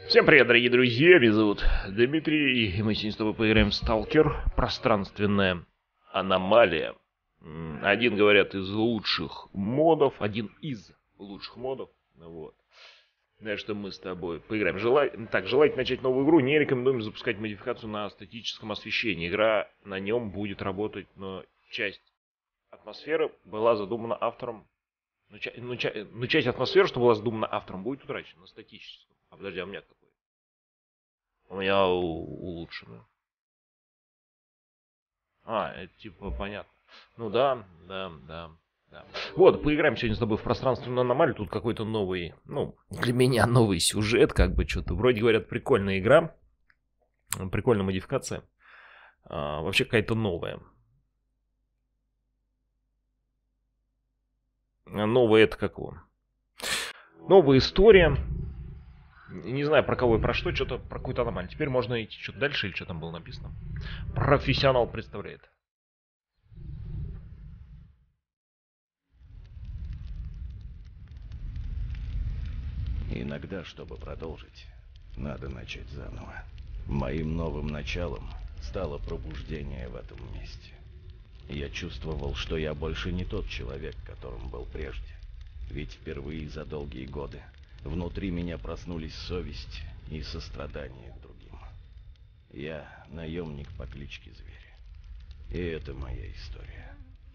Всем привет, дорогие друзья, меня зовут Дмитрий, и мы сегодня с тобой поиграем в Сталкер. Пространственная аномалия. Один, говорят, из лучших модов, один из лучших модов. Вот. Знаешь, что мы с тобой поиграем. Желаете начать новую игру, не рекомендуем запускать модификацию на статическом освещении. Игра на нем будет работать, но часть атмосферы была задумана автором. Часть атмосферы, что была задумана автором, будет утрачена на статическом. А подожди, а у меня какой? У меня улучшено. Это типа понятно. Ну да. Вот, поиграем сегодня с тобой в пространственную аномалию. Тут какой-то новый, для меня новый сюжет, как бы что-то. Вроде говорят, прикольная игра. Прикольная модификация. Вообще какая-то новая. Новая это какого? Новая история. Не знаю про кого и про что, что-то про какую-то аномалию. Теперь можно идти что-то дальше или что там было написано. Профессионал представляет. Иногда, чтобы продолжить, надо начать заново. Моим новым началом стало пробуждение в этом месте. Я чувствовал, что я больше не тот человек, которым был прежде. Ведь впервые за долгие годы внутри меня проснулись совесть и сострадание к другим. Я наемник по кличке Зверь. И это моя история.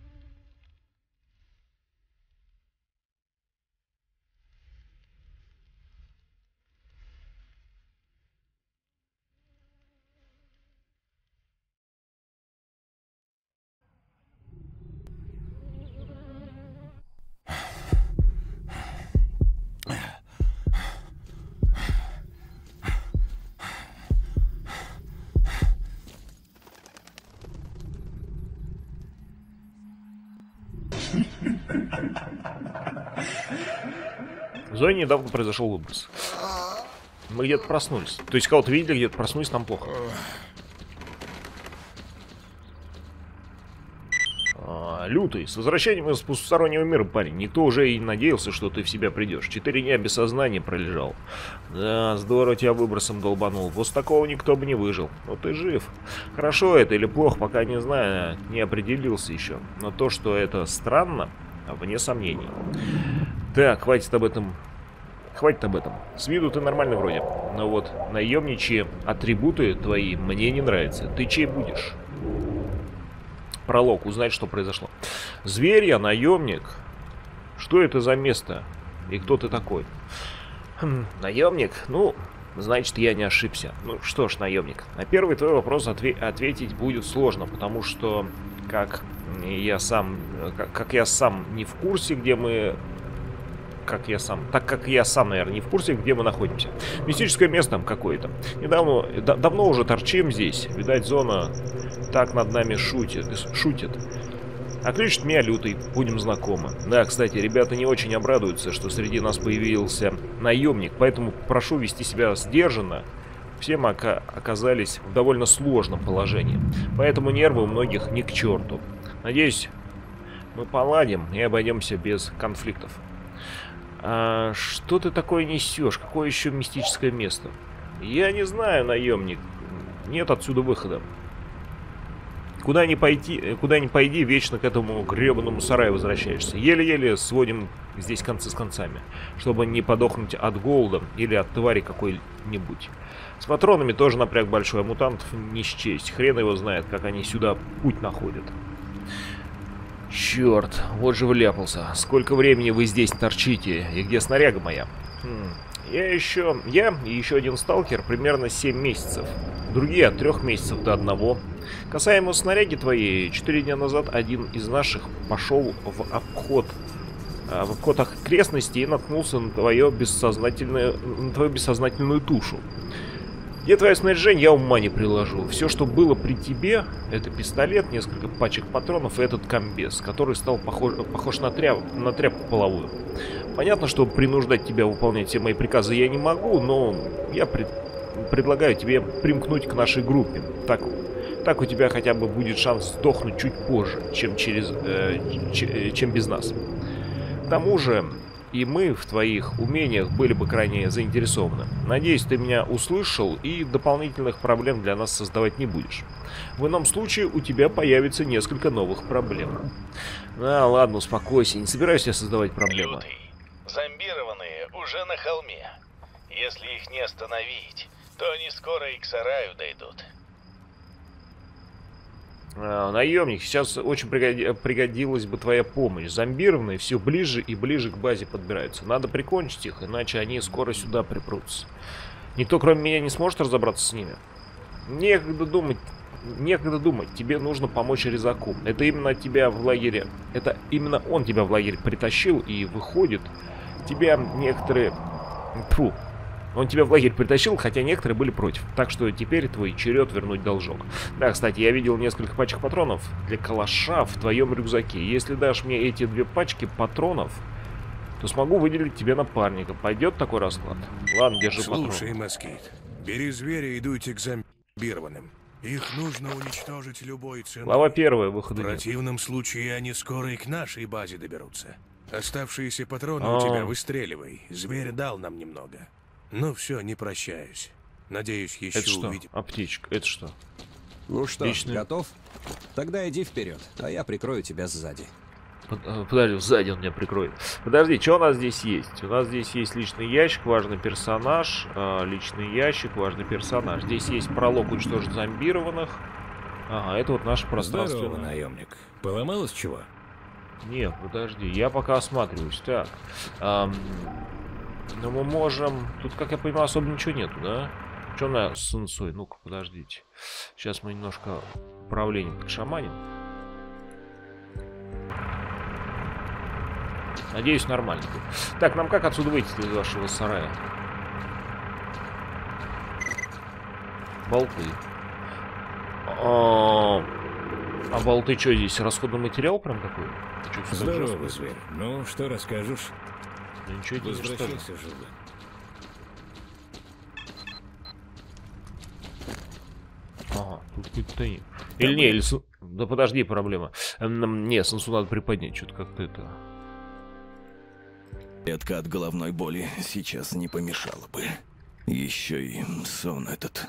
В зоне недавно произошел выброс. Мы где-то проснулись. То есть кого-то видели, где-то проснулись, нам плохо. Лютый, с возвращением из потустороннего мира, парень. Никто уже и надеялся, что ты в себя придешь. 4 дня без сознания пролежал. Да, здорово тебя выбросом долбанул. После такого никто бы не выжил. Но ты жив. Хорошо это или плохо, пока не знаю, не определился еще. Но то, что это странно, вне сомнений. Так, хватит об этом. С виду ты нормальный вроде. Но вот наемничьи атрибуты твои мне не нравятся. Ты чей будешь? Пролог. Узнать, что произошло. Зверь я, наемник. Что это за место? И кто ты такой? Наемник? Ну, значит, я не ошибся. Ну что ж, наемник. На первый твой вопрос ответить будет сложно, потому что как я сам не в курсе, где мы... Так как я сам, наверное, не в курсе, где мы находимся. Мистическое место какое-то. Давно уже торчим здесь. Видать, зона так над нами шутит. А кличет меня Лютый. Будем знакомы. Да, кстати, ребята не очень обрадуются, что среди нас появился наемник. Поэтому прошу вести себя сдержанно. Все мы оказались в довольно сложном положении. Поэтому нервы у многих ни к черту. Надеюсь, мы поладим и обойдемся без конфликтов. Что ты такое несешь? Какое еще мистическое место? Я не знаю, наемник. Нет отсюда выхода. Куда ни пойди, вечно к этому гребаному сараю возвращаешься. Еле-еле сводим здесь концы с концами, чтобы не подохнуть от голода или от твари какой-нибудь. С патронами тоже напряг большой, а мутантов не счесть. Хрен его знает, как они сюда путь находят. Черт, вот же вляпался. Сколько времени вы здесь торчите? И где снаряга моя? Я и еще один сталкер примерно 7 месяцев. Другие от 3 месяцев до 1. Касаемо снаряги твоей, 4 дня назад один из наших пошел в обход окрестностей и наткнулся на твою бессознательную тушу. Где твое снаряжение, я ума не приложу. Все, что было при тебе, это пистолет, несколько пачек патронов и этот комбез, который стал похож на тряпку половую. Понятно, что принуждать тебя выполнять все мои приказы я не могу, но я предлагаю тебе примкнуть к нашей группе. Так у тебя хотя бы будет шанс сдохнуть чуть позже, чем без нас. К тому же, и мы в твоих умениях были бы крайне заинтересованы. Надеюсь, ты меня услышал и дополнительных проблем для нас создавать не будешь. В ином случае у тебя появится несколько новых проблем. Ладно, успокойся, не собираюсь я создавать проблемы. Лютый, зомбированные уже на холме. Если их не остановить, то они скоро и к сараю дойдут. Наемник, сейчас очень пригодилась бы твоя помощь. Зомбированные все ближе и ближе к базе подбираются. Надо прикончить их, иначе они скоро сюда припрутся. Никто, кроме меня, не сможет разобраться с ними. Некогда думать, тебе нужно помочь Резаку. Это именно тебя в лагере, это именно он тебя в лагерь притащил, и выходит, тебя некоторые... Фу. Он тебя в лагерь притащил, хотя некоторые были против. Так что теперь твой черед вернуть должок. Да, кстати, я видел несколько пачек патронов для калаша в твоем рюкзаке. Если дашь мне эти 2 пачки патронов, то смогу выделить тебе напарника. Пойдет такой расклад? Ладно, держи патрон. Слушай, Москит, бери зверя и идуйте к зомбированным. Их нужно уничтожить любой ценой. Глава 1, выхода В нет. противном случае они скоро и к нашей базе доберутся. Оставшиеся патроны у тебя выстреливай. Зверь дал нам немного. Ну все, не прощаюсь. Надеюсь, еще Это что? увидим. Аптечка. Это что? Ну что, Личный. готов? Тогда иди вперед, а я прикрою тебя сзади. Подожди, сзади он меня прикроет. Подожди, что у нас здесь есть? У нас здесь есть личный ящик, важный персонаж. Личный ящик, важный персонаж. Здесь есть пролог уничтожить зомбированных. Ага, это вот наше пространство. Здорово, наемник. Поломалось чего? Нет, подожди, я пока осматриваюсь. Так. Но мы можем... Тут, как я понимаю, особо ничего нету, да? Что у нас с инсой? Ну-ка, подождите. Сейчас мы немножко управлением подшаманим. Надеюсь, нормально будет. Так, нам как отсюда выйти из вашего сарая? Болты. А болты что здесь? Расходный материал прям такой? Чё, Здорово, зверь. Ну, что расскажешь? Да ничего не Возвращайся живым. Ага, тут какой-то... Или не, или... Да подожди, проблема. Не, Сансу надо приподнять, что-то как-то это... Ветка от головной боли сейчас не помешала бы. Еще и сон этот.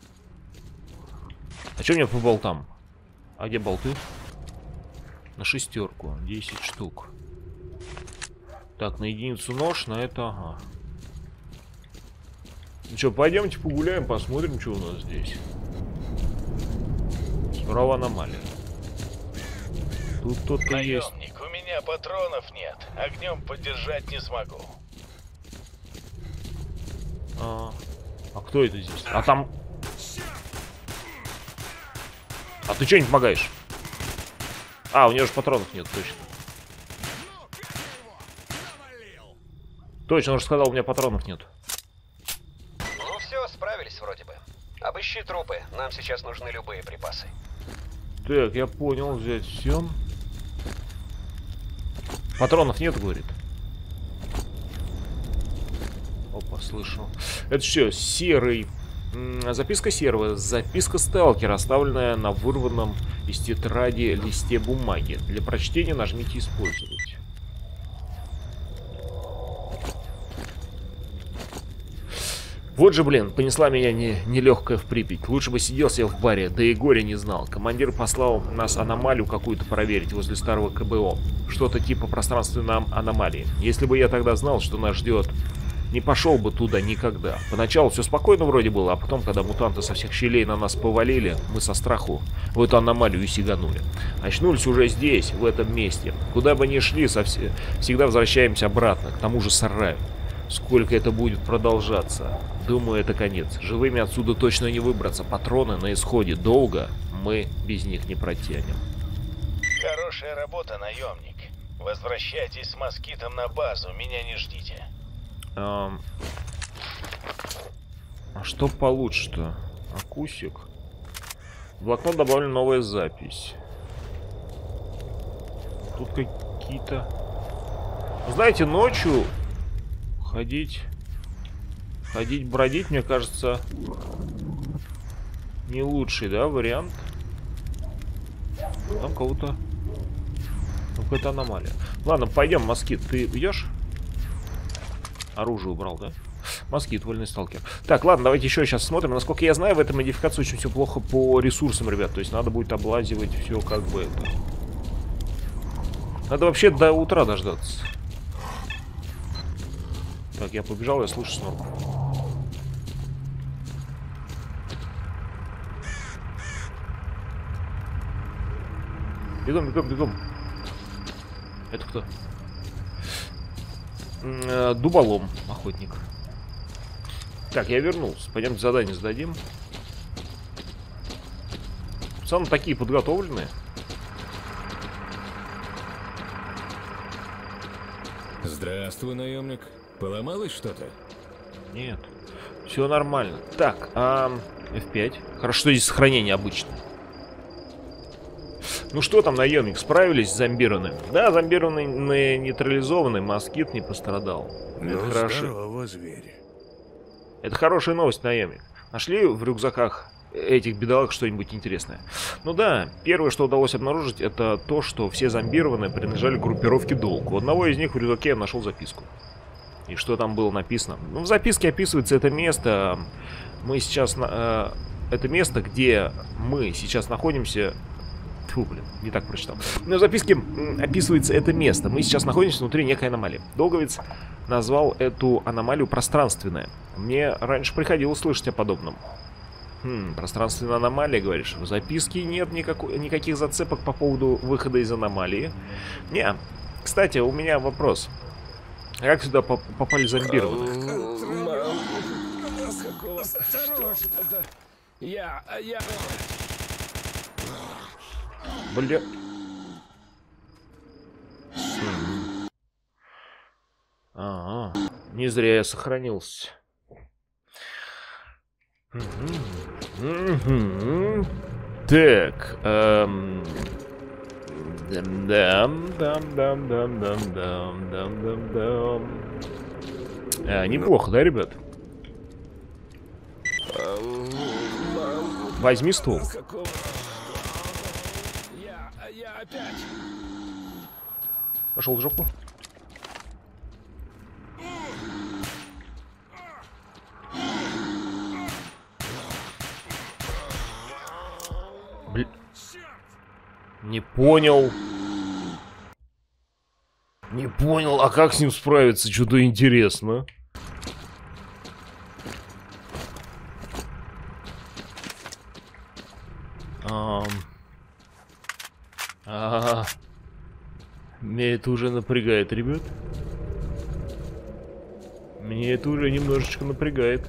А что у меня по болтам? А где болты? На 6, 10 штук. Так, на единицу нож, на это, ага. Ну что, пойдемте погуляем, посмотрим, что у нас здесь. Справа аномалия. Тут кто-то есть. Наемник, у меня патронов нет. Огнем поддержать не смогу. А кто это здесь? А там... А ты что не помогаешь? А, у него же патронов нет, точно. Точно, он же сказал, у меня патронов нет. Ну все, справились вроде бы. Обыщи трупы, нам сейчас нужны любые припасы. Так, я понял, взять все. Патронов нет, говорит. Опа, слышу. Это что, серый? Записка серого. Записка сталкера, оставленная на вырванном из тетради листе бумаги. Для прочтения нажмите «Использовать». Вот же, блин, понесла меня нелегкая в Припять. Лучше бы сидел себе в баре, да и горя не знал. Командир послал нас аномалию какую-то проверить возле старого КБО. Что-то типа пространственной аномалии. Если бы я тогда знал, что нас ждет, не пошел бы туда никогда. Поначалу все спокойно вроде было, а потом, когда мутанты со всех щелей на нас повалили, мы со страху в эту аномалию и сиганули. Очнулись уже здесь, в этом месте. Куда бы ни шли, всегда возвращаемся обратно, к тому же сараю. Сколько это будет продолжаться? Думаю, это конец. Живыми отсюда точно не выбраться. Патроны на исходе. Долго мы без них не протянем. Хорошая работа, наемник. Возвращайтесь с москитом на базу, меня не ждите. А что получше-то? Акусик. В блокнот добавлена новая запись. Тут какие-то... Знаете, ночью ходить, бродить, мне кажется, не лучший, да, вариант. Там кого-то... Какая-то аномалия. Ладно, пойдем, москит, ты идешь? Оружие убрал, да? Москит, вольный сталкер. Так, ладно, давайте еще сейчас смотрим. Насколько я знаю, в этой модификации очень все плохо по ресурсам, ребят. То есть надо будет облазивать все как бы это. Надо вообще до утра дождаться. Так, я побежал, я слышу снова. Бегом, бегом, бегом. Это кто? Дуболом, охотник. Так, я вернулся. Пойдем задание сдадим. Пацаны такие подготовленные. Здравствуй, наемник. Поломалось что-то? Нет. Все нормально. Так, F5. Хорошо, что здесь сохранение обычное. Ну что там, наемник, справились с зомбированным? Да, зомбированный нейтрализованный, москит не пострадал. Ну, Это хорошо. здорово, зверь. Это хорошая новость, наемник. Нашли в рюкзаках этих бедолаг что-нибудь интересное? Ну да, первое, что удалось обнаружить, это то, что все зомбированные принадлежали группировке Долг. У одного из них в рюкзаке я нашел записку. И что там было написано? Ну, в записке описывается это место. Мы сейчас... это место, где мы сейчас находимся... Фу, блин, не так прочитал. Но в записке описывается это место. Мы сейчас находимся внутри некой аномалии. Долговец назвал эту аномалию пространственная. Мне раньше приходилось слышать о подобном. Пространственная аномалия, говоришь? В записке нет никаких зацепок по поводу выхода из аномалии. Не. Кстати, у меня вопрос. Как сюда попали зомбированные? Бля... Ага. Не зря я сохранился. Так. Неплохо, да, ребят? Возьми стул. Пошел в жопу. Бля... Не понял. Не понял, а как с ним справиться? Что-то интересно. Меня это уже напрягает, ребят. Меня это уже немножечко напрягает.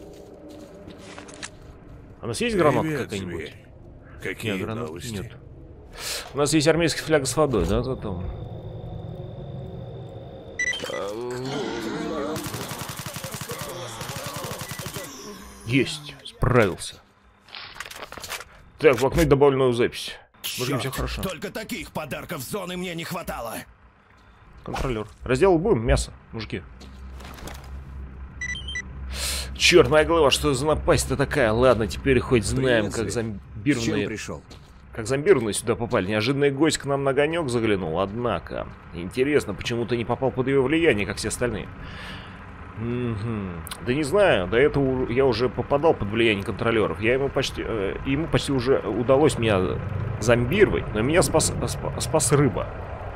А у нас есть гранатка какая-нибудь? Какие Нет, гранат новости? нет. У нас есть армейский фляг с водой, да, зато. Есть, справился. Так, в блокноте добавленную запись. Мужики, все хорошо. Только таких подарков зоны мне не хватало. Контролер. Разделал будем мясо, мужики. Черт, моя голова, что за напасть-то такая? Ладно, теперь хоть знаем, как зомбированные... пришел? Как зомбированные сюда попали. Неожиданный гость к нам на огонек заглянул, однако. Интересно, почему ты не попал под ее влияние, как все остальные? Да не знаю, до этого я уже попадал под влияние контролеров. Ему почти уже удалось меня зомбировать, но меня спас рыба.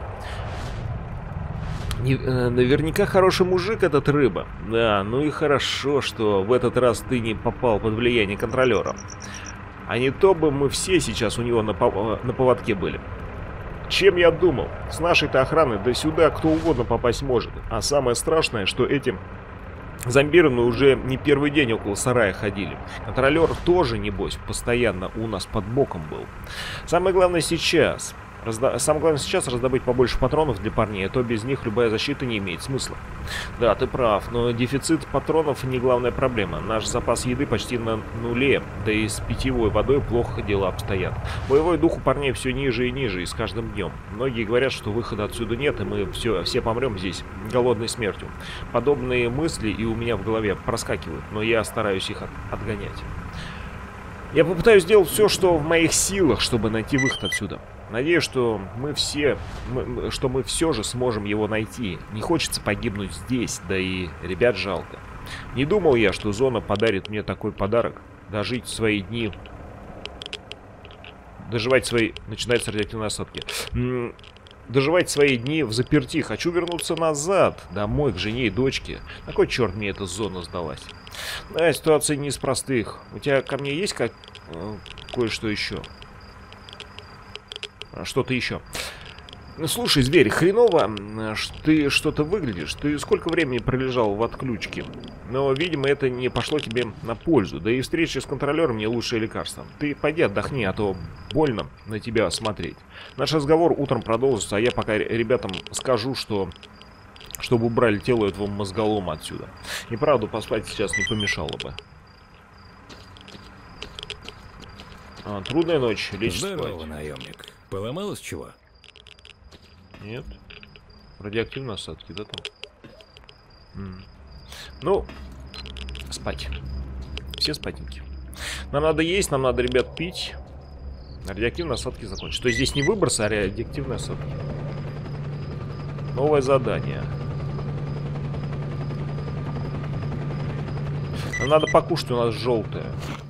Наверняка хороший мужик этот рыба. Да, ну и хорошо, что в этот раз ты не попал под влияние контролера. А не то бы мы все сейчас у него на поводке были. Чем я думал? С нашей-то охраной да сюда кто угодно попасть может. А самое страшное, что этим зомбированные уже не первый день около сарая ходили. Контролер тоже, небось, постоянно у нас под боком был. Самое главное сейчас раздобыть побольше патронов для парней, а то без них любая защита не имеет смысла. Да, ты прав, но дефицит патронов не главная проблема. Наш запас еды почти на нуле, да и с питьевой водой плохо дела обстоят. Боевой дух у парней все ниже и ниже, и с каждым днем. Многие говорят, что выхода отсюда нет, и мы все помрем здесь голодной смертью. Подобные мысли и у меня в голове проскакивают, но я стараюсь их отгонять. Я попытаюсь сделать все, что в моих силах, чтобы найти выход отсюда. Надеюсь, что мы все же сможем его найти. Не хочется погибнуть здесь, да и ребят жалко. Не думал я, что зона подарит мне такой подарок. Дожить свои дни... Доживать свои... Начинаются радиоактивные осадки. Доживать свои дни в заперти. Хочу вернуться назад, домой, к жене и дочке. На кой черт мне эта зона сдалась? Да, ситуация не из простых. У тебя ко мне есть кое-что еще? Что-то еще. Слушай, зверь, хреново ты что-то выглядишь. Ты сколько времени пролежал в отключке? Но, видимо, это не пошло тебе на пользу. Да и встреча с контролером не лучшее лекарство. Ты пойди отдохни, а то больно на тебя смотреть. Наш разговор утром продолжится, а я пока ребятам скажу, чтобы убрали тело этого мозголома отсюда. И правда, поспать сейчас не помешало бы. Трудная ночь, лечь спать. Здорово, наемник. Поломалось чего? Нет. Радиоактивные осадки, да, там? Ну, спать. Все спатеньки. Нам надо есть, нам надо, ребят, пить. Радиоактивные осадки закончить. То есть здесь не выбросы, а радиоактивные осадки. Новое задание. Нам надо покушать, у нас желтое.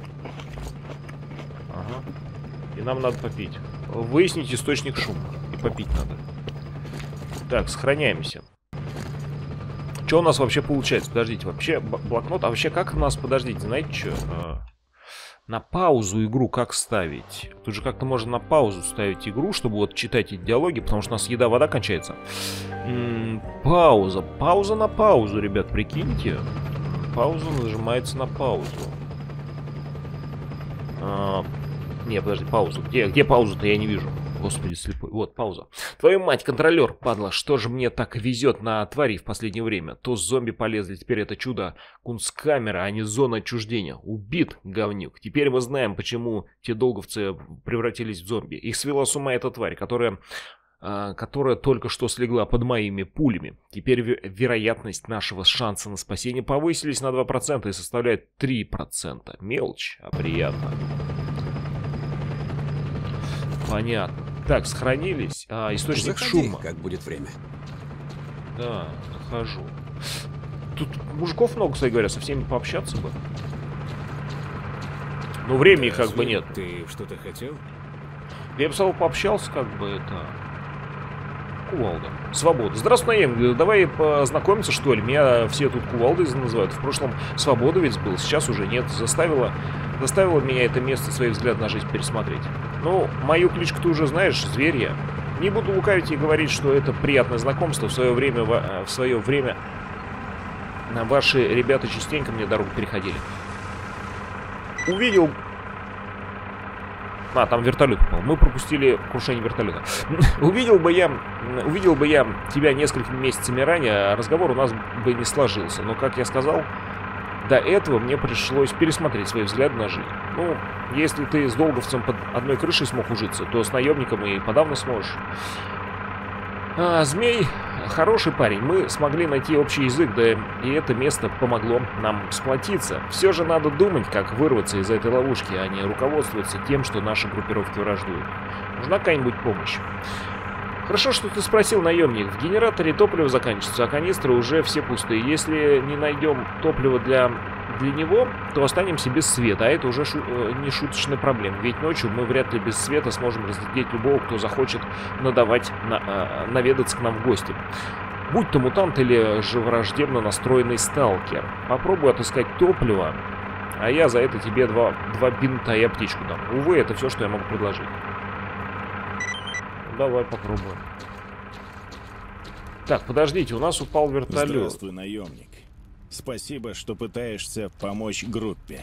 Ага. И нам надо попить. Выяснить источник шума. И попить надо. Так, сохраняемся. Что у нас вообще получается? Подождите, вообще блокнот. А вообще как у нас, подождите, знаете что? На паузу игру как ставить? Тут же как-то можно на паузу ставить игру, чтобы вот читать эти диалоги, потому что у нас еда, вода кончается. Пауза. Пауза на паузу, ребят, прикиньте. Пауза нажимается на паузу. Не, подожди, паузу. Где паузу-то я не вижу. Господи, слепой. Вот, пауза. Твою мать, контролер, падла, что же мне так везет на твари в последнее время? То зомби полезли, теперь это чудо кунсткамера, а не зона отчуждения. Убит, говнюк. Теперь мы знаем, почему те долговцы превратились в зомби. Их свела с ума эта тварь, которая только что слегла под моими пулями. Теперь вероятность нашего шанса на спасение повысились на 2% и составляет 3%. Мелочь, а приятно. Понятно. Так, сохранились. Источник шума. Как будет время. Да, захожу. Тут мужиков много, кстати говоря, со всеми пообщаться бы. Но времени как бы нет. Ты что-то хотел? Я бы с тобой пообщался, как бы это... Кувалда. Свобода. Здравствуй, наемник. Давай познакомимся, что ли? Меня все тут кувалдой называют. В прошлом Свобода ведь был, сейчас уже нет. Заставило меня это место свои взгляды на жизнь пересмотреть. Ну, мою кличку ты уже знаешь, зверь я. Не буду лукавить и говорить, что это приятное знакомство. В свое время ваши ребята частенько мне дорогу переходили. Увидел... там вертолет упал. Мы пропустили крушение вертолета. Увидел бы я тебя несколькими месяцами ранее, разговор у нас бы не сложился. Но, как я сказал, до этого мне пришлось пересмотреть свои взгляды на жизнь. Ну, если ты с долговцем под одной крышей смог ужиться, то с наемником и подавно сможешь. Змей хороший парень. Мы смогли найти общий язык, да и это место помогло нам сплотиться. Все же надо думать, как вырваться из этой ловушки, а не руководствоваться тем, что наши группировки враждуют. Нужна какая-нибудь помощь? Хорошо, что ты спросил, наемник. В генераторе топливо заканчивается, а канистры уже все пустые. Если не найдем топливо для него, то останемся без света, а это уже не шуточная проблема. Ведь ночью мы вряд ли без света сможем разглядеть любого, кто захочет наведаться к нам в гости. Будь то мутант или же враждебно настроенный сталкер. Попробуй отыскать топливо, а я за это тебе два бинта и аптечку дам. Увы, это все, что я могу предложить. Давай попробуем. Так, подождите, у нас упал вертолет. Здравствуй, наемник. Спасибо, что пытаешься помочь группе.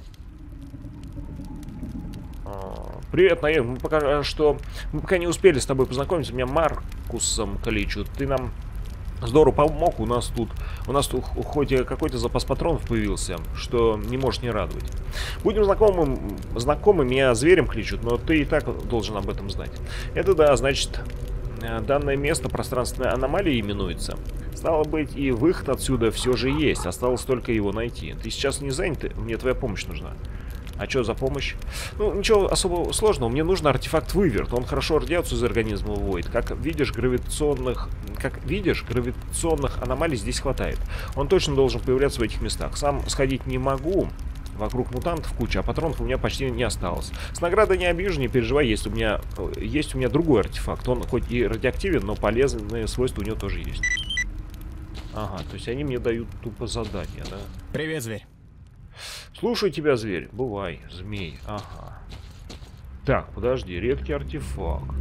Привет, наемник. Мы пока не успели с тобой познакомиться. Меня Маркусом кличут. Ты нам здорово помог. У нас тут хоть и какой-то запас патронов появился, что не может не радовать. Будем знакомы, меня зверем кличут, но ты и так должен об этом знать. Это да, значит, данное место пространственной аномалией именуется. Стало быть, и выход отсюда все же есть. Осталось только его найти. Ты сейчас не занят? Мне твоя помощь нужна. А что за помощь? Ну, ничего особо сложного. Мне нужен артефакт выверт. Он хорошо радиацию из организма выводит. Как видишь, гравитационных аномалий здесь хватает. Он точно должен появляться в этих местах. Сам сходить не могу. Вокруг мутантов куча, а патронов у меня почти не осталось. С наградой не обижу, не переживай, есть у меня другой артефакт. Он хоть и радиоактивен, но полезные свойства у него тоже есть. Ага, то есть они мне дают тупо задания, да? Привет, зверь. Слушаю тебя, зверь. Бывай, змей. Ага. Так, подожди, редкий артефакт.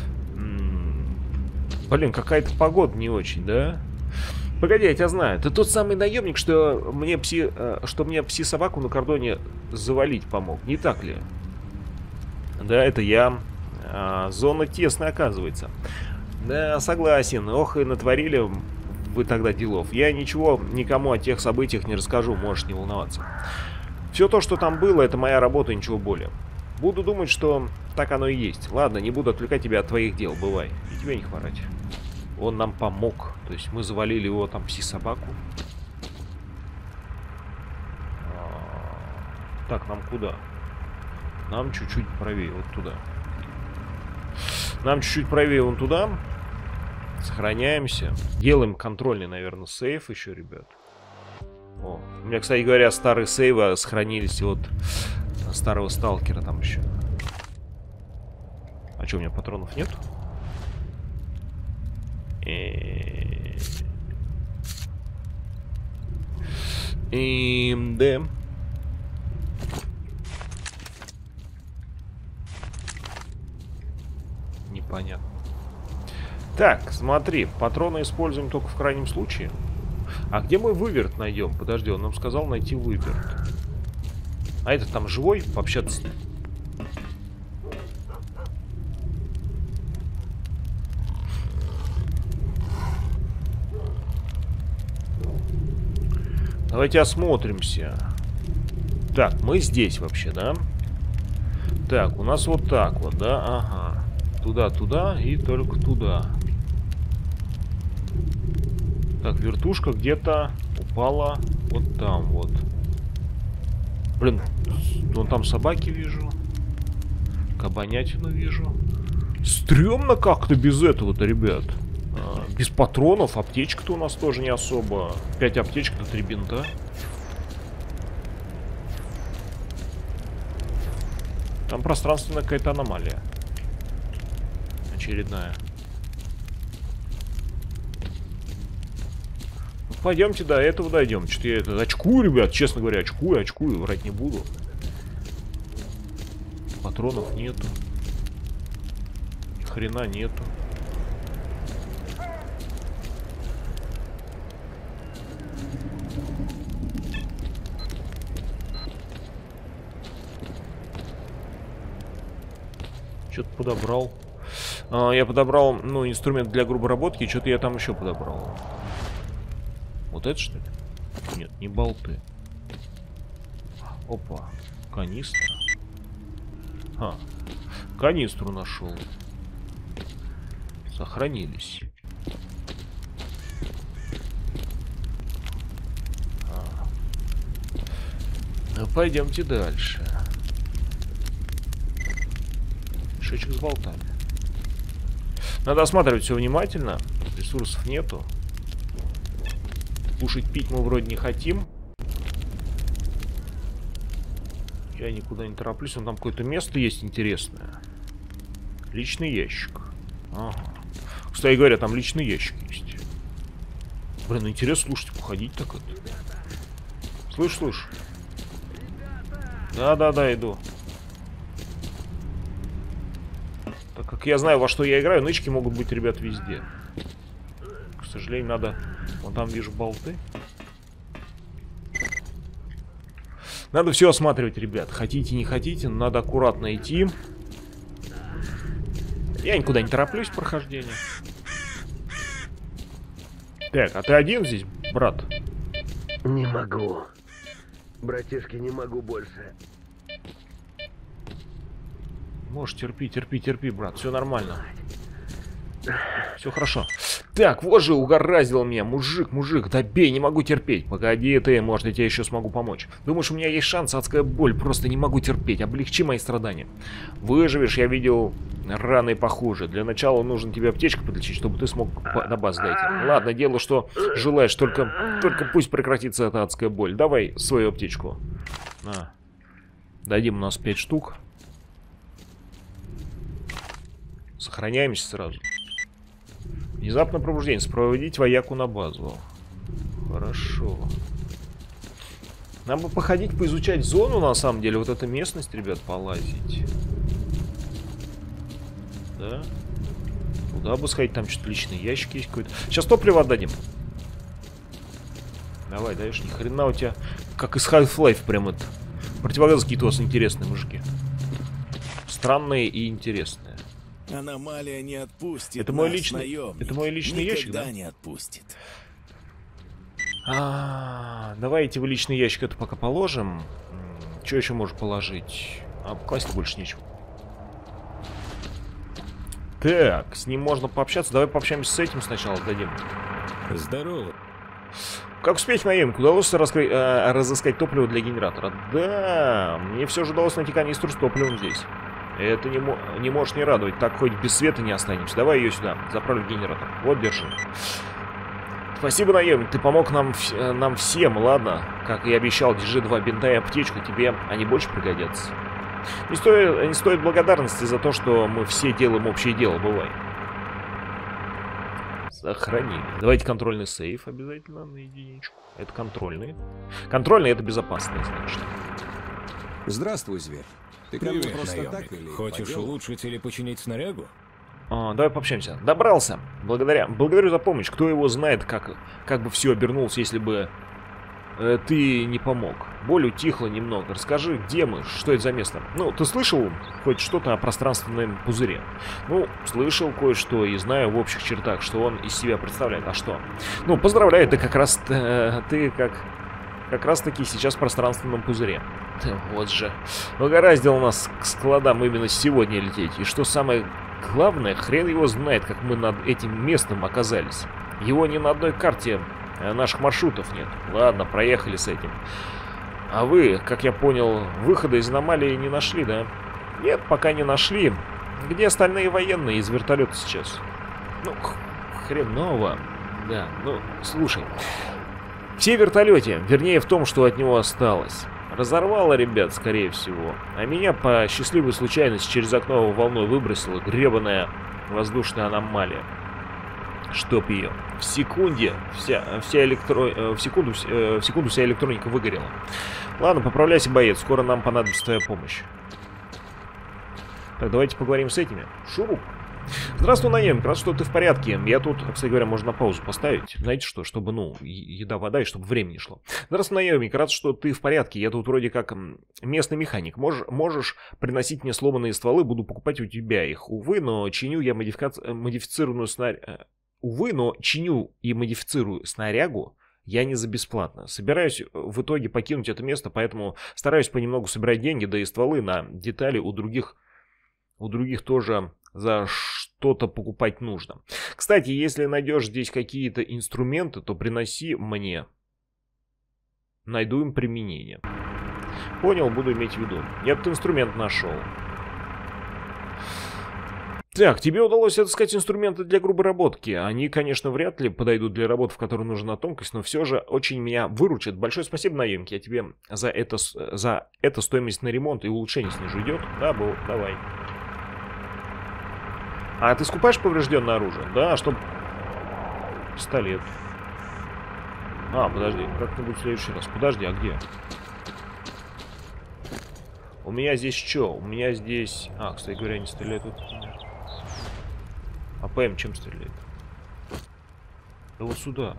Блин, какая-то погода не очень, да? Погоди, я тебя знаю. Ты тот самый наемник, что мне пси-собаку на кордоне завалить помог, не так ли? Да, это я. Зона тесная, оказывается. Да, согласен. Ох, и натворили вы тогда делов. Я ничего никому о тех событиях не расскажу, можешь не волноваться. Все то, что там было, это моя работа, ничего более. Буду думать, что так оно и есть. Ладно, не буду отвлекать тебя от твоих дел, бывай. И тебе не хворать. Он нам помог. То есть мы завалили его там пси-собаку. Так, нам куда? Нам чуть-чуть правее, вот туда. Нам чуть-чуть правее вон туда. Сохраняемся. Делаем контрольный, наверное, сейф еще, ребят. О, у меня, кстати говоря, старые сейвы сохранились от старого сталкера там еще. А что, у меня патронов нет? Да. Непонятно. Так, смотри, патроны используем только в крайнем случае. А где мы выверт найдем? Подожди, он нам сказал найти выверт. А этот там живой? Пообщаться с ним. Давайте осмотримся. Так, мы здесь вообще, да? Так, у нас вот так вот, да? Ага. Туда-туда и только туда. Так, вертушка где-то упала вот там вот. Блин, вон там собаки вижу. Кабанятину вижу. Стрёмно как-то без этого-то, ребят. Без патронов. Аптечка-то у нас тоже не особо. 5 аптечек на 3 бинта. Там пространственная какая-то аномалия. Очередная. Ну, пойдемте до этого дойдем. Что-то я это очкую, ребят. Честно говоря, очкую. Врать не буду. Патронов нету. Ни хрена нету. Что-то подобрал. Я подобрал, ну, инструмент для грубоработки. Что-то я там еще подобрал. Вот это, что ли? Нет, не болты. Опа. Канистра. Канистру нашел. Сохранились. Пойдемте дальше. Шечек с болтами. Надо осматривать все внимательно. Ресурсов нету. Кушать, пить мы вроде не хотим. Я никуда не тороплюсь. Вон там какое-то место есть интересное. Личный ящик. Ага. Кстати говоря, там личный ящик есть. Блин, интересно, слушайте, походить так это. Слышь. Да, иду. Так как я знаю, во что я играю, нычки могут быть, ребят, везде. К сожалению, надо... Вон там вижу болты. Надо все осматривать, ребят. Хотите, не хотите, но надо аккуратно идти. Я никуда не тороплюсь в прохождении. Так, а ты один здесь, брат? Не могу. Братишки, не могу больше. Можешь терпи, брат, все нормально. Все хорошо. Так, вот же угораздил меня. Мужик, да бей, не могу терпеть. Погоди ты, может, я тебе еще смогу помочь. Думаешь, у меня есть шанс? Адская боль, просто не могу терпеть. Облегчи мои страдания. Выживешь, я видел раны похуже. Для начала нужно тебе аптечку подлечить, чтобы ты смог на базу дойти. Ладно, делай, что желаешь, только пусть прекратится эта адская боль. Давай свою аптечку. На. Дадим у нас 5 штук. Сохраняемся сразу. Внезапное пробуждение. Спроводить вояку на базу. Хорошо. Нам бы походить, поизучать зону, на самом деле. Вот эта местность, ребят, полазить. Да? Куда бы сходить? Там что-то личные ящики есть какой-то. Сейчас топливо отдадим. Давай, даешь, ни хрена у тебя. Как из Half-Life прям это. Противогазы какие-то у вас интересные, мужики. Странные и интересные. Аномалия не отпустит. Это мой нас, личный, наемник. это мой личный ящик, да? Не отпустит. Давайте в личный ящик это пока положим. Что еще можно положить? Класть больше нечего. Так, с ним можно пообщаться. Давай пообщаемся с этим сначала, дадим. Здорово. Как успехи, наемник? Удалось разыскать топливо для генератора? Да, мне все же удалось найти канистру с топливом здесь. Это не может не радовать. Так хоть без света не останемся. Давай ее сюда. Заправлю в генератор. Вот, держи. Спасибо, наемник. Ты помог нам всем, ладно? Как и обещал, держи 2 бинта и аптечку. Тебе они больше пригодятся. Не стоит благодарности за то, что мы все делаем общее дело. Бывай. Сохранили. Давайте контрольный сейф обязательно на единичку. Это контрольный. Контрольный — это безопасный, значит. Здравствуй, зверь. Ты ко мне просто наемник. так или Хочешь улучшить или починить снарягу? Давай пообщаемся. Добрался. Благодарю за помощь. Кто его знает, как бы все обернулось, если бы ты не помог. Боль утихла немного. Расскажи, где мы? Что это за место? Ну, ты слышал хоть что-то о пространственном пузыре? Ну, слышал кое-что и знаю в общих чертах, что он из себя представляет. А что? Ну, поздравляю, ты как раз таки сейчас в пространственном пузыре. Вот же. Угораздило нас к складам именно сегодня лететь. И что самое главное, хрен его знает, как мы над этим местом оказались. Его ни на одной карте наших маршрутов нет. Ладно, проехали с этим. А вы, как я понял, выхода из аномалии не нашли, да? Нет, пока не нашли. Где остальные военные из вертолета сейчас? Ну, хреново. Да, ну, слушай. Все в вертолете, вернее в том, что от него осталось. Разорвало, ребят, скорее всего. А меня по счастливой случайности через окно волной выбросила гребаная воздушная аномалия. Чтоб ее. В секунду вся электроника выгорела. Ладно, поправляйся, боец. Скоро нам понадобится твоя помощь. Так, давайте поговорим с этими. Шуруп. Здравствуй, наемник, рад, что ты в порядке. Я тут, кстати говоря, можно на паузу поставить. Знаете что, чтобы, ну, еда, вода, и чтобы время не шло. Здравствуй, наемник, рад, что ты в порядке. Я тут вроде как местный механик. Можешь приносить мне сломанные стволы, буду покупать у тебя их. Увы, но чиню я модифицированную чиню и модифицирую снарягу я не за бесплатно. Собираюсь в итоге покинуть это место, поэтому стараюсь понемногу собирать деньги, да и стволы на детали у других тоже за что-то покупать нужно. Кстати, если найдешь здесь какие-то инструменты, то приноси мне. Найду им применение. Понял, буду иметь в виду. Я этот инструмент нашел. Так, тебе удалось отыскать инструменты для грубой работки. Они, конечно, вряд ли подойдут для работы, в которой нужна тонкость, но все же очень меня выручит. Большое спасибо, наемник. Я тебе за это стоимость на ремонт и улучшение снижу. Идет? Да, был. Давай. А ты скупаешь поврежденное оружие? Да, чтоб... Пистолет. Подожди, как-нибудь в следующий раз. Подожди, а где? У меня здесь что? У меня здесь... кстати говоря, не стреляет тут. АПМ чем стреляет? Да вот сюда.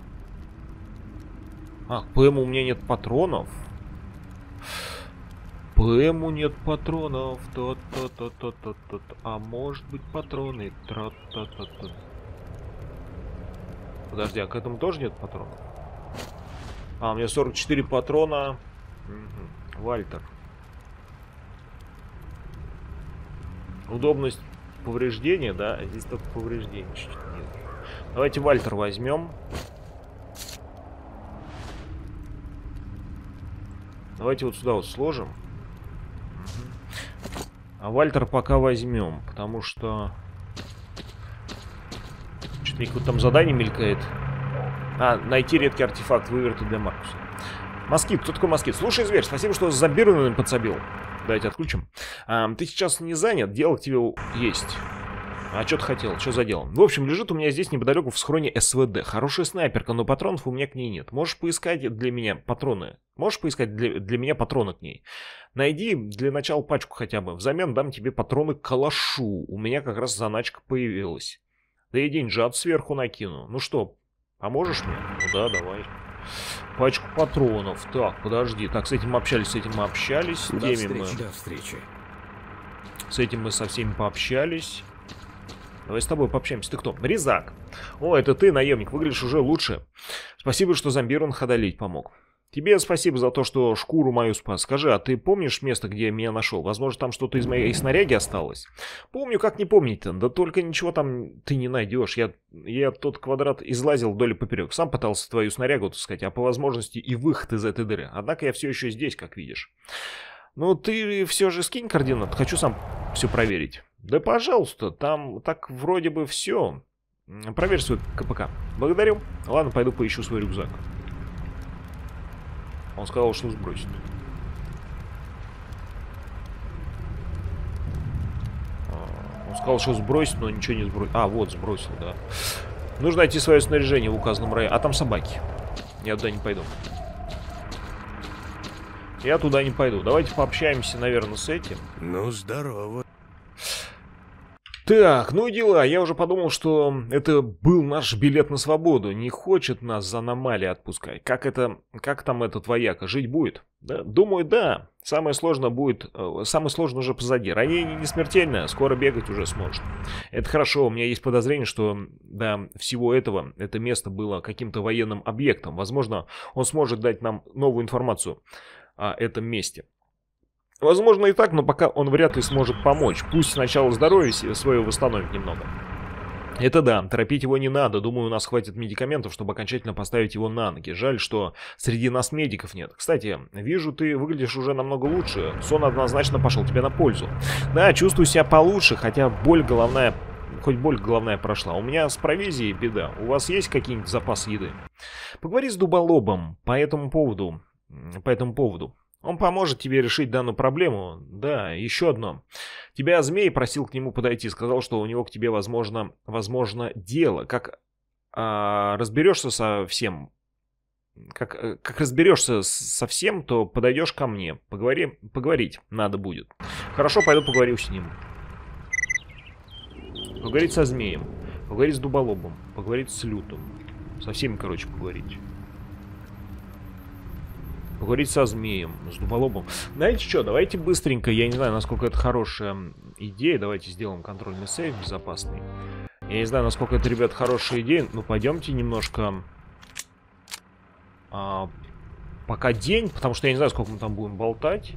К ПМу у меня нет патронов. ПМу нет патронов. А может быть патроны. Подожди, а к этому тоже нет патронов? У меня 44 патрона. Вальтер. Удобность повреждения, да? А здесь только повреждения чуть-чуть нет. Давайте Вальтер возьмем. Давайте вот сюда вот сложим. А Вальтер пока возьмем, потому что... Что-то никакое там задание мелькает. А, найти редкий артефакт, выверты для Маркуса. Москит, кто такой Москит? Слушай, зверь, спасибо, что с зомбированным подсобил. Давайте отключим. Ты сейчас не занят, дело к тебе есть. А что ты хотел? Что за дело? В общем, лежит у меня здесь неподалеку в схроне СВД. Хорошая снайперка, но патронов у меня к ней нет. Можешь поискать для меня патроны? Можешь поискать для меня патроны к ней? Найди для начала пачку хотя бы. Взамен дам тебе патроны к калашу. У меня как раз заначка появилась. Да и деньжат сверху накину. Ну что, поможешь мне? Ну да, давай. Пачку патронов. Так, подожди. Так, с этим мы общались, с этим мы общались. С теми мы... До встречи. С этим мы со всеми пообщались. Давай с тобой пообщаемся. Ты кто? Резак. О, это ты, наемник. Выглядишь уже лучше. Спасибо, что зомбированных одолеть помог. Тебе спасибо за то, что шкуру мою спас. Скажи, а ты помнишь место, где я меня нашел? Возможно, там что-то из моей снаряги осталось? Помню, как не помнить-то. Да только ничего там ты не найдешь. Я тот квадрат излазил вдоль и поперек. Сам пытался твою снарягу, так сказать, а по возможности и выход из этой дыры. Однако я все еще здесь, как видишь. Ну, ты все же скинь координат. Хочу сам все проверить. Да, пожалуйста, там так вроде бы все. Проверь свой КПК. Благодарю. Ладно, пойду поищу свой рюкзак. Он сказал, что сбросит. Он сказал, что сбросит, но ничего не сбросит. А, вот, сбросил, да. Нужно найти свое снаряжение в указанном районе. А там собаки. Я туда не пойду. Я туда не пойду. Давайте пообщаемся, наверное, с этим. Ну, здорово. Так, ну и дела. Я уже подумал, что это был наш билет на свободу. Не хочет нас за аномалии отпускать. Как там этот вояка? Жить будет? Да? Думаю, да. Самое сложное уже позади. Ранение не смертельное, скоро бегать уже сможет. Это хорошо. У меня есть подозрение, что до всего этого это место было каким-то военным объектом. Возможно, он сможет дать нам новую информацию о этом месте. Возможно и так, но пока он вряд ли сможет помочь. Пусть сначала здоровье свое восстановит немного. Это да, торопить его не надо. Думаю, у нас хватит медикаментов, чтобы окончательно поставить его на ноги. Жаль, что среди нас медиков нет. Кстати, вижу, ты выглядишь уже намного лучше. Сон однозначно пошел тебе на пользу. Да, чувствую себя получше, хотя боль головная прошла. У меня с провизией беда. У вас есть какие-нибудь запасы еды? Поговори с дуболобом по этому поводу. Он поможет тебе решить данную проблему. Да, еще одно. Тебя змей просил к нему подойти. Сказал, что у него к тебе возможно дело. Как разберешься со всем, как разберешься со всем, то подойдешь ко мне. Поговорить надо будет. Хорошо, пойду поговорю с ним. Поговорить со змеем. Поговорить с дуболобом. Поговорить с лютом. Со всеми, короче, поговорить. Поговорить со змеем, с дуболобом. Знаете что, давайте быстренько, я не знаю, насколько это хорошая идея. Давайте сделаем контрольный сейв безопасный. Я не знаю, насколько это, ребят, хорошая идея. Ну, пойдемте немножко... пока день, потому что я не знаю, сколько мы там будем болтать.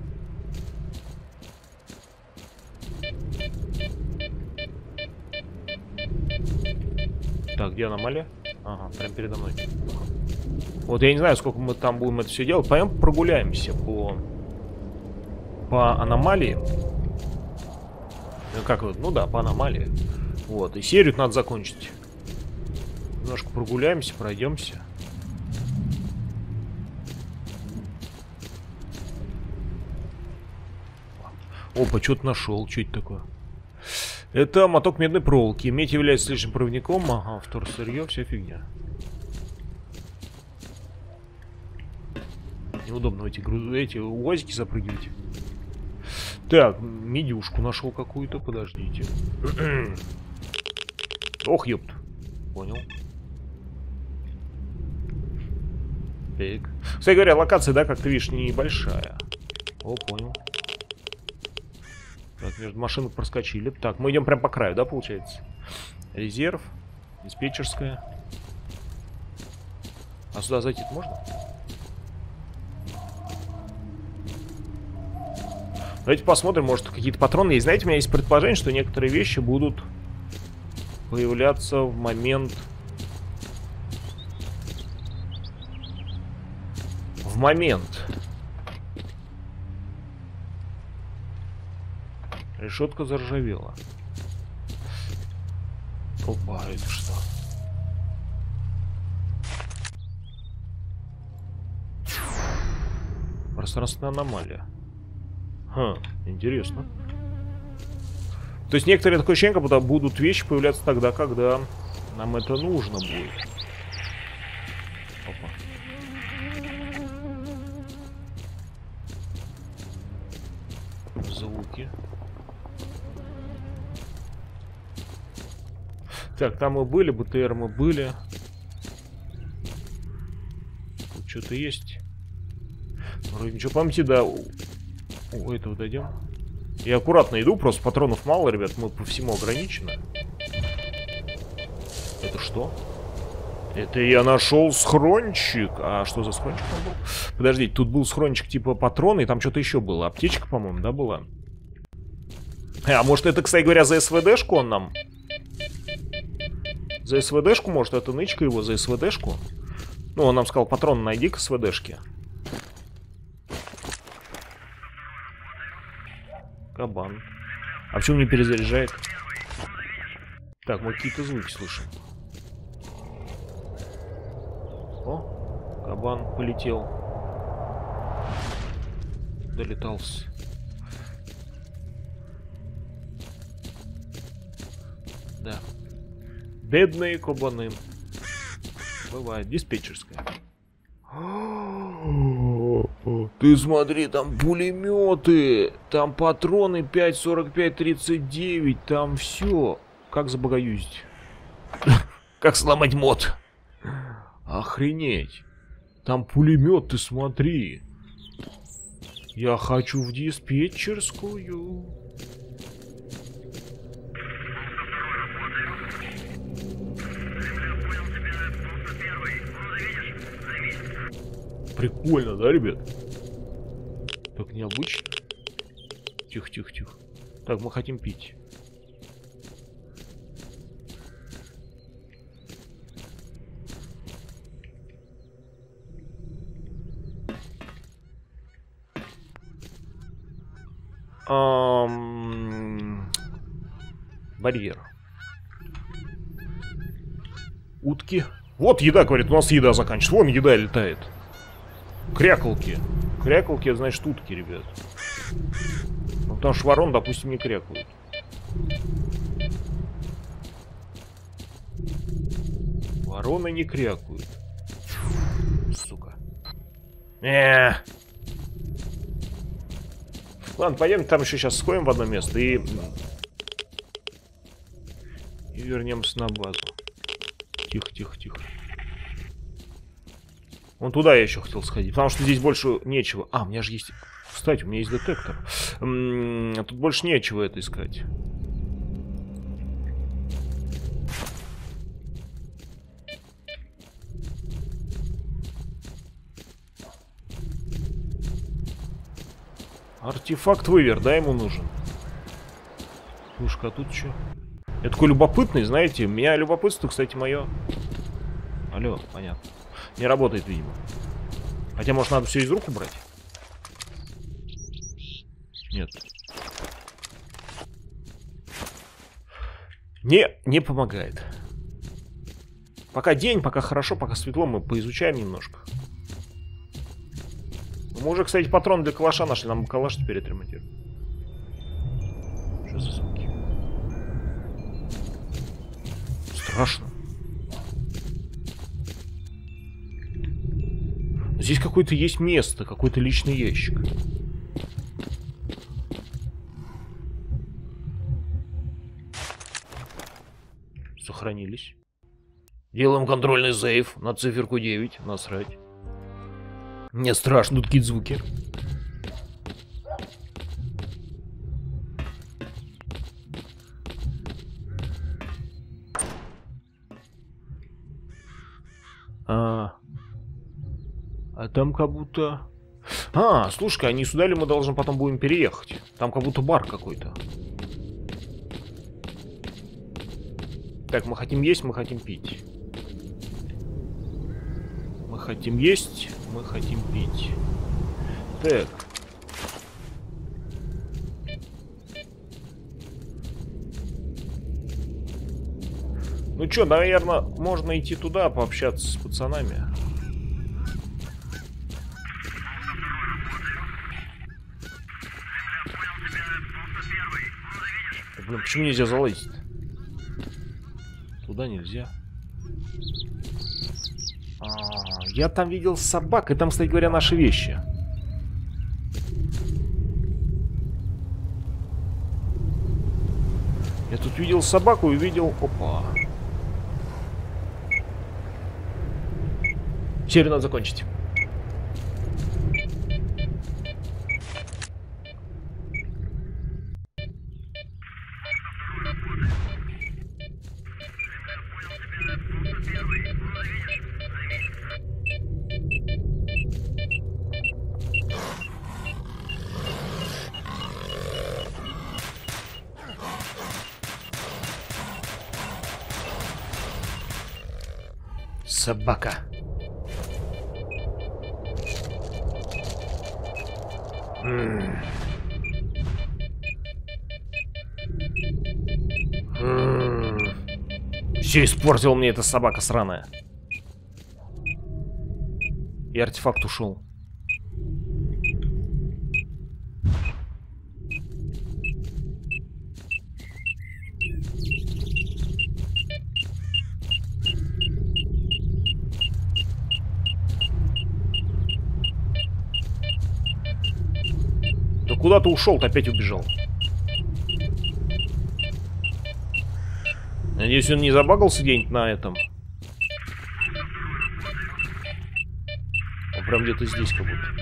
Так, где аномалия? Ага, прям передо мной. Вот я не знаю, сколько мы там будем это все делать. Пойдем прогуляемся по аномалии. Как вот? Ну да, по аномалии. Вот, и серию надо закончить. Немножко прогуляемся, пройдемся. Опа, что-то нашел. Что это такое? Это моток медной проволоки. Медь является слишком проводником. Ага, вторсырье, вся фигня. Неудобно эти УАЗики запрыгивать. Так, медюшку нашел какую-то. Подождите. Ох, ёпт. Понял. Так. Кстати говоря, локация, да, как ты видишь, небольшая. О, понял. Так, между машинок проскочили. Так, мы идем прям по краю, да, получается? Резерв. Диспетчерская. А сюда зайти можно? Давайте посмотрим, может какие-то патроны есть. Знаете, у меня есть предположение, что некоторые вещи будут появляться в момент... Решетка заржавела. Опа, это что? Пространственная аномалия. Интересно. То есть некоторые такое ощущение, как будто будут вещи появляться тогда, когда нам это нужно будет. Опа. Звуки. Так, там мы были, БТР мы были. Тут что-то есть. Вроде ничего. Помните, да, у этого дойдем. Я аккуратно иду, просто патронов мало, ребят, мы по всему ограничены. Это что? Это я нашел схрончик. А что за схрончик там был? Подождите, тут был схрончик типа патроны, и там что-то еще было. Аптечка, по-моему, да, была? А может это, кстати говоря, за СВДшку он нам? За СВДшку, может, это нычка его за СВДшку? Ну, он нам сказал, патрон найди к СВДшке. Кабан. А почему не перезаряжает? Так, мы какие-то звуки слышим. О, кабан полетел. Долетался. Да. Бедные кабаны. Бывает. Диспетчерская. Ты смотри, там пулеметы, там патроны 5,45-39, там все. Как забагаюзить? Как сломать мод? Охренеть. Там пулемет, ты смотри. Я хочу в диспетчерскую. Прикольно, да, ребят? Так необычно. Тихо, тихо, тихо. Так, мы хотим пить. Барьер. Утки. Вот еда, говорит, у нас еда заканчивается. Вон еда летает. Кряколки. Кряколки, это значит утки, ребят. Ну, потому что ворон, допустим, не крякают. Вороны не крякают. Сука. Ладно, пойдем там еще сейчас сходим в одно место и вернемся на базу. Тихо, тихо, тихо. Вон туда я еще хотел сходить, потому что здесь больше нечего. А, у меня же есть... Кстати, у меня есть детектор. Тут больше нечего это искать. Артефакт вывер, да, ему нужен? Слушай, а тут что? Я такой любопытный, знаете. У меня любопытство, кстати, мое. Алло, понятно. Не работает, видимо. Хотя, может, надо все из рук убрать? Нет. Не помогает. Пока день, пока хорошо, пока светло, мы поизучаем немножко. Мы уже, кстати, патрон для калаша нашли. Нам калаш теперь отремонтируем. Что за звуки? Страшно. Здесь какое-то есть место, какой-то личный ящик. Сохранились. Делаем контрольный сейф на циферку 9. Насрать. Мне страшно, тут какие-то звуки. А там как будто... А, слушай, они сюда ли мы должны потом будем переехать? Там как будто бар какой-то. Так, мы хотим есть, мы хотим пить. Мы хотим есть, мы хотим пить. Так. Ну чё, наверное, можно идти туда, пообщаться с пацанами. Блин, почему нельзя залазить-то? Туда нельзя. Я там видел собак, и там, кстати говоря, наши вещи. Я тут видел собаку и видел... Опа. Серию надо закончить. Собака. Все испортил мне эта собака сраная. И артефакт ушел. Да куда ты ушел-то, опять убежал? Надеюсь, он не забагался где-нибудь на этом. Он прям где-то здесь как будто.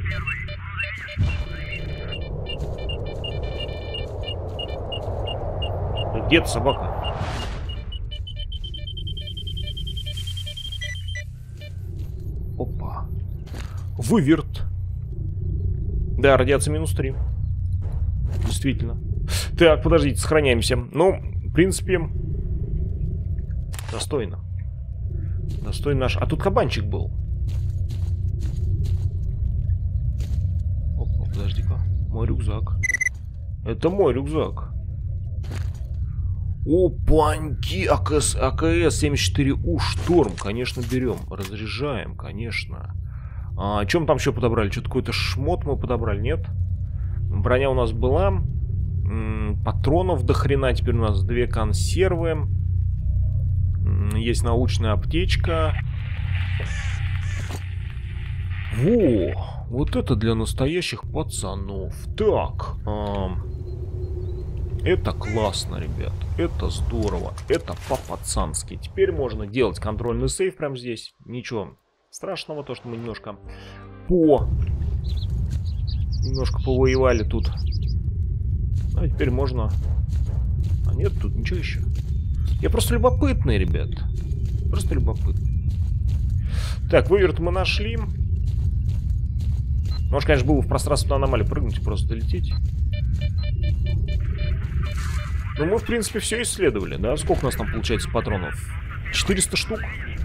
Где ты, собака? Опа. Выверт. Да, радиация -3. Действительно. Так, подождите, сохраняемся. Ну, в принципе... Достойно. Достойно наш... А тут кабанчик был. Опа, подожди-ка. Мой рюкзак. Это мой рюкзак. Опаньки! АКС-74У Шторм. Конечно, берем. Разряжаем, конечно. А о чем там еще подобрали? Что-то какой-то шмот мы подобрали, нет? Броня у нас была. Патронов до хрена. Теперь у нас 2 консервы. Есть научная аптечка. Во! Вот это для настоящих пацанов. Так. Это классно, ребят. Это здорово. Это по-пацански. Теперь можно делать контрольный сейв прямо здесь. Ничего страшного, то, что мы немножко повоевали тут. А теперь можно... А нет, тут ничего еще. Я просто любопытный, ребят. Просто любопытный. Так, выверт мы нашли. Может, конечно, было в пространственную аномалию прыгнуть и просто долететь. Но мы, в принципе, все исследовали, да? Сколько у нас там получается патронов? 400 штук.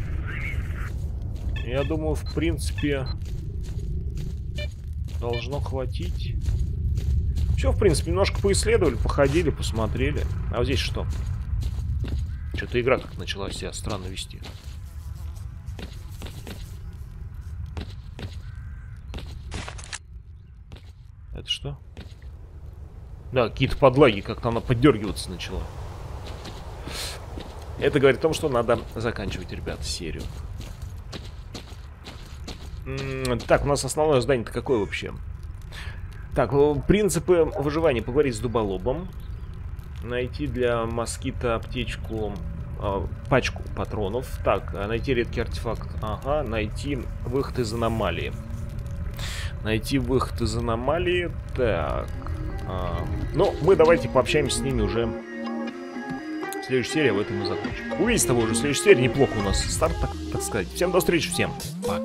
Я думаю, в принципе, должно хватить. Все, в принципе, немножко поисследовали, походили, посмотрели. А вот здесь что? Что-то игра как начала себя странно вести. Это что? Да, какие-то подлаги, как-то она поддергиваться начала. Это говорит о том, что надо заканчивать, ребят, серию. Так, у нас основное здание-то какое вообще? Так, принципы выживания. Поговорить с дуболобом. Найти для москита аптечку, пачку патронов. Так, найти редкий артефакт. Ага, найти выход из аномалии. Найти выход из аномалии. Так. Ну, мы давайте пообщаемся с ними уже в следующей серии, в этом мы закончим. Увидите того уже в следующей серии. Неплохо у нас старт, так сказать. Всем до встречи, всем пока.